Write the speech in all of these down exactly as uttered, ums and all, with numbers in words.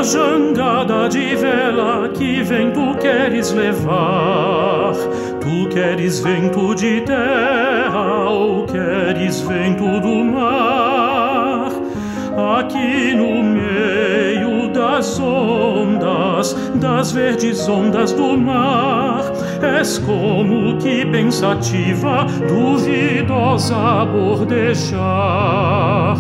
jangada de vela, que vento queres levar? Tu queres vento de terra ou queres vento do mar? Aqui no meio das ondas, das verdes ondas do mar, és como que pensativa, duvidosa a bordejar.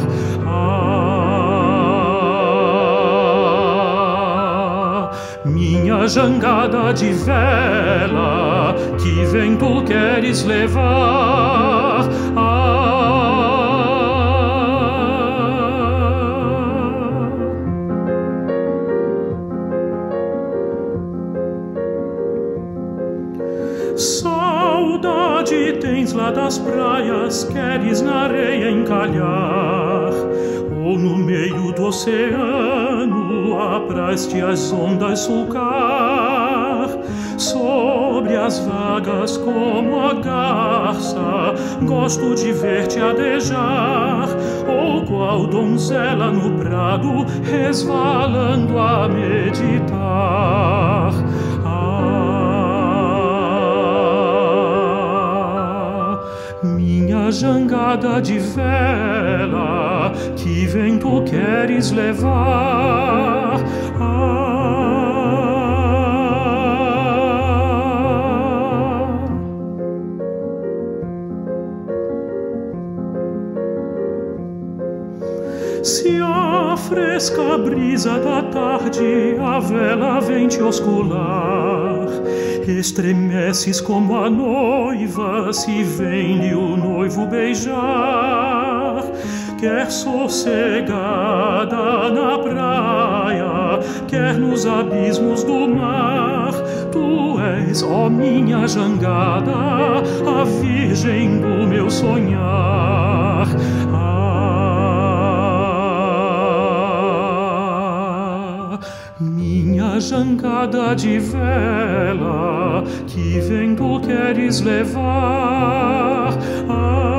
Ah, minha jangada de vela, que vento queres levar? Ah, saudade tens lá das praias, queres na areia encalhar, ou no meio do oceano apraz-te as ondas sulcar. Sobre as vagas como a garça, gosto de ver-te adejar, ou qual donzela no prado, resvalando a meditar. Minha jangada de vela, que vento queres levar? Ah, se a fresca brisa da tarde a vela vem te oscular, estremeces como a noiva se vem-lhe o noivo beijar. Quer sossegada na praia, quer nos abismos do mar, tu és, ó minha jangada, a virgem do meu sonhar. Ah, minha jangada de vela, que vento queres levar? Ah,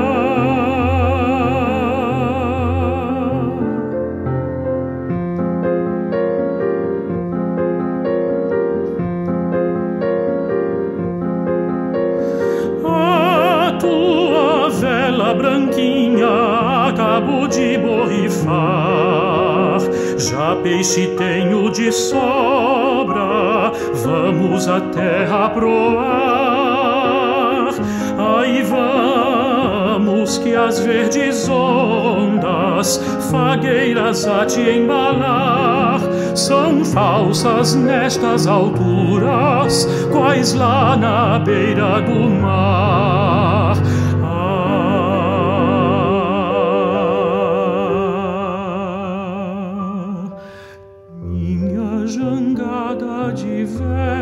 a tua vela branquinha acabo de borrifar, já peixe tenho de sobra, vamos a terra proar. Aí vamos que as verdes ondas, fagueiras a te embalar, são falsas nestas alturas, quais lá na beira do mar. Jangada de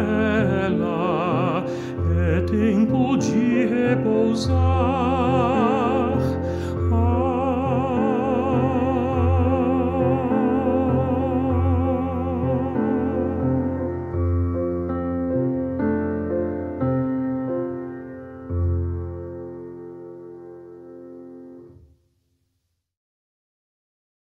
vela, é tempo de repousar.